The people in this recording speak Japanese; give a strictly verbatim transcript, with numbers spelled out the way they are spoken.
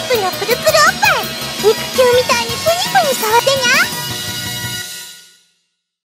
プのプルプルおっぱい肉球みたいにプニプニ触ってにゃ。